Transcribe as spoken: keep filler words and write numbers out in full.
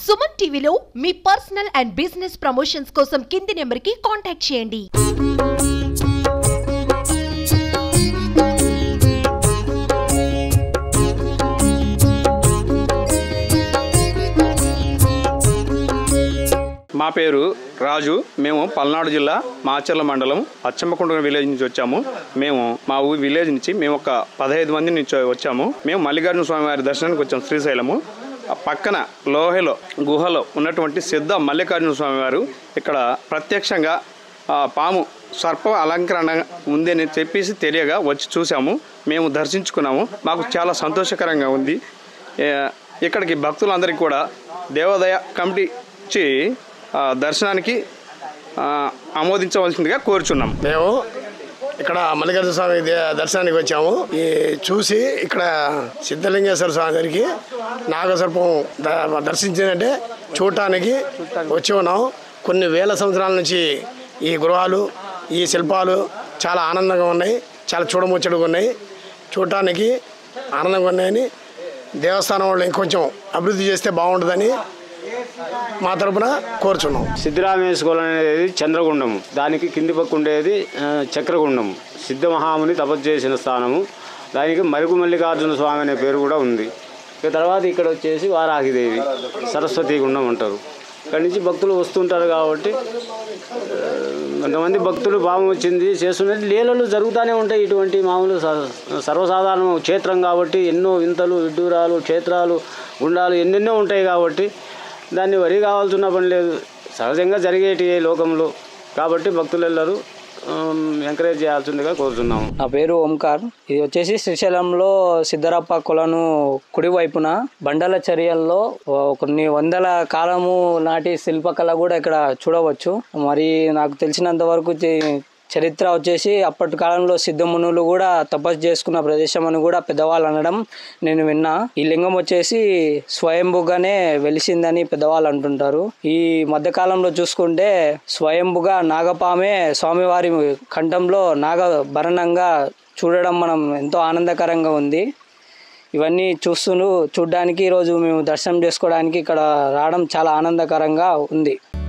సుమన్ టీవీలో మీ personal and business promotions కోసం కింది నెంబర్కి కాంటాక్ట్ చేయండి. మా పేరు రాజు. మేము పల్నాడు జిల్లా మాచర్ల మండలం అచ్చమ్మకుంట విలేజ్ నుంచి వచ్చాము. మేము మా ఊరి విలేజ్ నుంచి మేము ఒక పదహైదు మంది నుంచి వచ్చాము. మేము మల్లికార్జున స్వామి వారి దర్శనానికి వచ్చాము. శ్రీశైలము పక్కన లోహలో గుహలో ఉన్నటువంటి సిద్ధ మల్లికార్జున స్వామి వారు ఇక్కడ ప్రత్యక్షంగా పాము సర్ప అలంకరణ ఉందని చెప్పేసి తెలియగా వచ్చి చూసాము. మేము దర్శించుకున్నాము. మాకు చాలా సంతోషకరంగా ఉంది. ఇక్కడికి భక్తులందరికీ కూడా దేవాదాయ కమిటీ ఇచ్చి దర్శనానికి ఆమోదించవలసిందిగా కోరుచున్నాం. మేము ఇక్కడ మల్లికార్జున స్వామి దర్శనానికి వచ్చాము. ఈ చూసి ఇక్కడ సిద్ధలింగేశ్వర స్వామి దగ్గరికి నాగసర్పం దర్శించిందంటే చూడటానికి వచ్చి ఉన్నాం. కొన్ని వేల సంవత్సరాల నుంచి ఈ గృహాలు ఈ శిల్పాలు చాలా ఆనందంగా ఉన్నాయి. చాలా చూడముచ్చడుగా ఉన్నాయి. చూడటానికి ఆనందంగా ఉన్నాయని దేవస్థానం వాళ్ళు ఇంకొంచెం అభివృద్ధి చేస్తే బాగుంటుందని మా తరపున కోరుచున్నాం. సిద్ధరామేశ్వరం అనేది చంద్రగుండము, దానికి కింది పక్క ఉండేది చక్రగుండము. సిద్ధ మహాముని తపస్సు చేసిన స్థానము. దానికి మరుగు మల్లికార్జున స్వామి అనే పేరు కూడా ఉంది. ఇక తర్వాత ఇక్కడ వచ్చేసి వారాహిదేవి, సరస్వతి గుండం అంటారు. ఇక్కడి నుంచి భక్తులు వస్తుంటారు కాబట్టి కొంతమంది భక్తులు పాము వచ్చింది చేస్తున్నది లీలలు జరుగుతూనే ఉంటాయి. ఇటువంటి మామూలు సర్వసాధారణ క్షేత్రం కాబట్టి ఎన్నో వింతలు విడ్డూరాలు క్షేత్రాలు గుండాలు ఎన్నెన్నో ఉంటాయి కాబట్టి దాన్ని వరి కావాల్సిన పని లేదు. సహజంగా జరిగేటి లోకంలో కాబట్టి భక్తులు వెళ్ళరు ఎంకరేజ్ చేయాల్సిందిగా కోరుతున్నాము. నా పేరు ఓంకార్. ఇది వచ్చేసి శ్రీశైలంలో సిద్ధరప్ప కొలను కుడి వైపున బండల చర్యల్లో కొన్ని వందల కాలము నాటి శిల్పకళ కూడా ఇక్కడ చూడవచ్చు. మరి నాకు తెలిసినంత వరకు చరిత్ర వచ్చేసి అప్పటి కాలంలో సిద్ధమునులు కూడా తపస్సు చేసుకున్న ప్రదేశం అని కూడా పెద్దవాళ్ళు అనడం నేను విన్నా. ఈ లింగం వచ్చేసి స్వయంభుగానే వెలిసిందని పెద్దవాళ్ళు అంటుంటారు. ఈ మధ్యకాలంలో చూసుకుంటే స్వయంభుగా నాగపామే స్వామివారి కంఠంలో నాగభరణంగా చూడడం మనం ఎంతో ఆనందకరంగా ఉంది. ఇవన్నీ చూస్తూ చూడడానికి ఈరోజు మేము దర్శనం చేసుకోవడానికి ఇక్కడ రావడం చాలా ఆనందకరంగా ఉంది.